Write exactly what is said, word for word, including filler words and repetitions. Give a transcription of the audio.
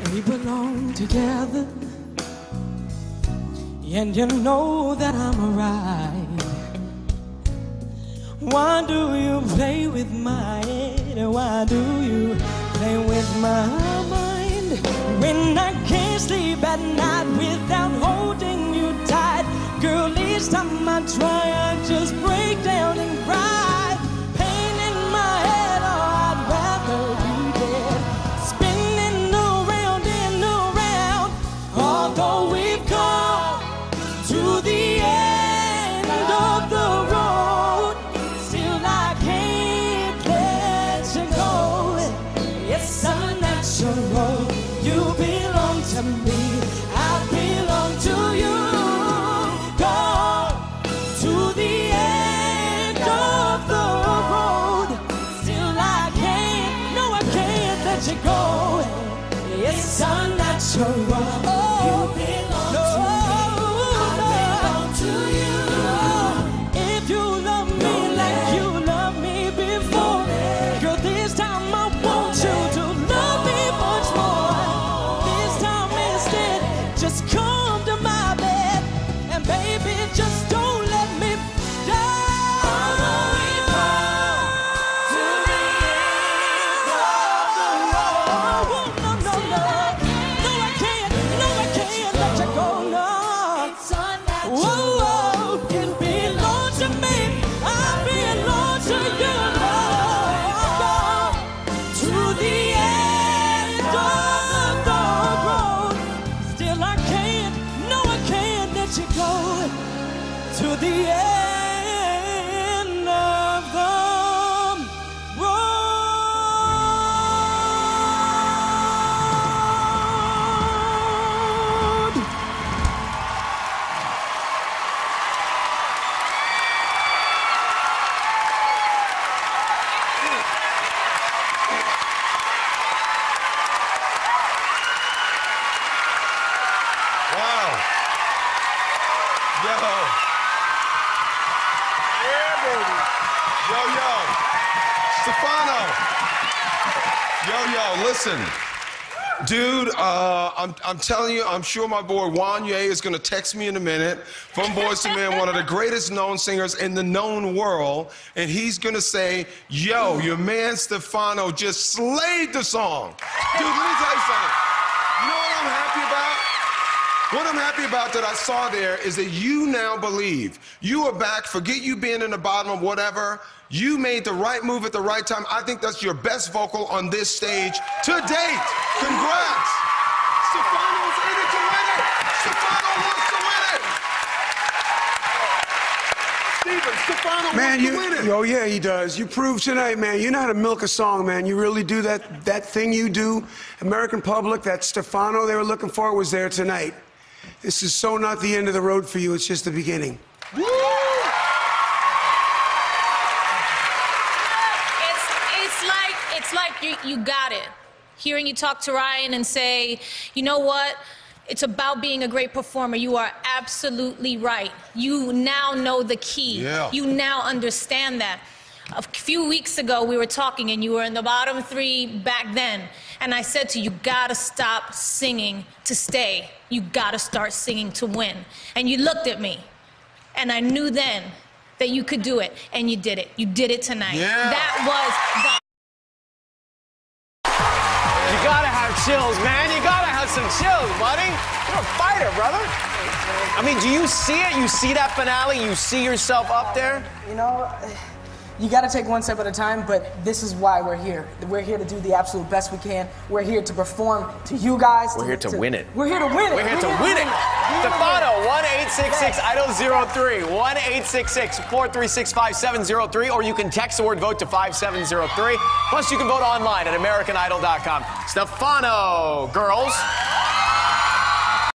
We belong together, and you know that I'm alright. Why do you play with my head? Why do you play with my mind? When I can't sleep at night without holding you tight, girl, each time I try, I just break down and cry. Pain in my head, oh, I'd rather be dead. Spinning around and around, although we've come to the end of the road, still I can't let you go. It's unnatural. You belong to me, I belong to you. Go to the end of the road, still I can't, no I can't let you go. It's unnatural. Oh, you belong no, to me, I belong to you. If you love me no like you loved me before, girl, this time I want you to love me much more. This time instead, just come to my bed, and baby, just don't let me die. Although we come to the end of the road, no, no, no, no, I can't, no, I can't let you go, no. It's unnatural. Whoa, whoa, it belongs to me, I belong to you, Lord. To the end of the road, still I can't, no, I can't let you go. To the end of the road. Wow. Yo. Yeah, baby. Yo, yo. Stefano. Yo, yo, listen. Dude, uh, I'm, I'm telling you, I'm sure my boy Juan Ye is going to text me in a minute from Boyz two Men, one of the greatest known singers in the known world, and he's going to say, yo, your man Stefano just slayed the song. Dude, let me tell you something. You know what I'm happy about? What I'm happy about that I saw there is that you now believe. You are back. Forget you being in the bottom of whatever. You made the right move at the right time. I think that's your best vocal on this stage to date. Congrats. Stefano's in it to win it. Stefano wants to win it. Steven, Stefano Man, wants you, to win it. oh yeah, he does. You proved tonight, man. You know how to milk a song, man. You really do that, that thing you do. American public, that Stefano they were looking for was there tonight. This is so not the end of the road for you. It's just the beginning. It's, it's like, it's like you, you got it. Hearing you talk to Ryan and say, you know what? It's about being a great performer. You are absolutely right. You now know the key. Yeah. You now understand that. A few weeks ago, we were talking, and you were in the bottom three back then. And I said to you, you gotta stop singing to stay. You gotta start singing to win. And you looked at me, and I knew then that you could do it, and you did it. You did it tonight. Yeah. That was the... You gotta have chills, man. You gotta have some chills, buddy. You're a fighter, brother. I mean, do you see it? You see that finale? You see yourself up there? You know, you got to take one step at a time, but this is why we're here. We're here to do the absolute best we can. We're here to perform to you guys. We're here to win it. We're here to win it. We're here to win it. Stefano, one eight six six idol zero three, one eight six six, four three six, five seven zero three, or you can text the word vote to five seven zero three. Plus, you can vote online at American Idol dot com. Stefano, girls.